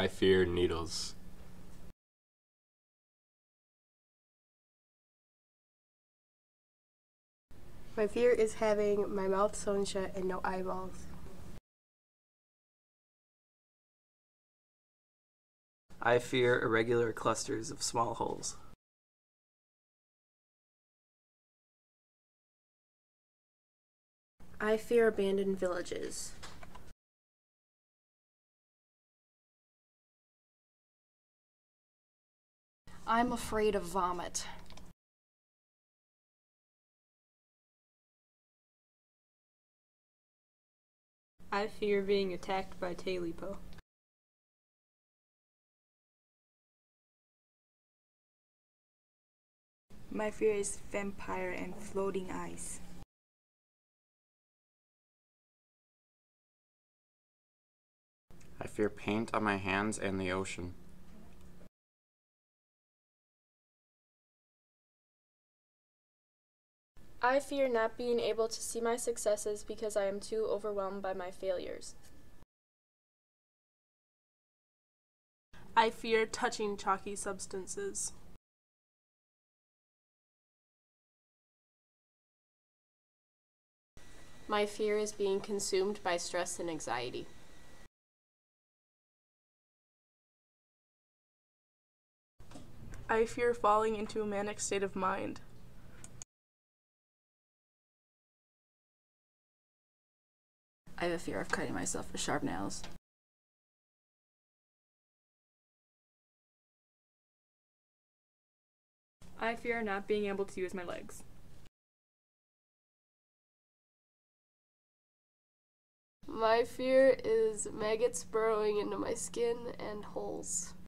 I fear needles. My fear is having my mouth sewn shut and no eyeballs. I fear irregular clusters of small holes. I fear abandoned villages. I'm afraid of vomit. I fear being attacked by Talipo. My fear is vampire and floating ice. I fear paint on my hands and the ocean. I fear not being able to see my successes because I am too overwhelmed by my failures. I fear touching chalky substances. My fear is being consumed by stress and anxiety. I fear falling into a manic state of mind. I have a fear of cutting myself with sharp nails. I fear not being able to use my legs. My fear is maggots burrowing into my skin and holes.